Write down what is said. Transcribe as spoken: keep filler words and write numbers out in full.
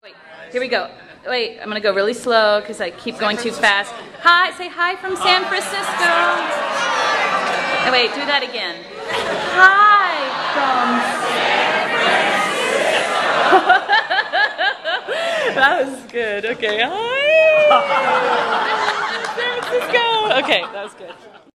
Wait, here we go. Wait, I'm gonna go really slow because I keep going too fast. Hi, say hi from San Francisco. Oh, wait, do that again. Hi from That was good. Okay, hi. San Francisco. Okay, that was good.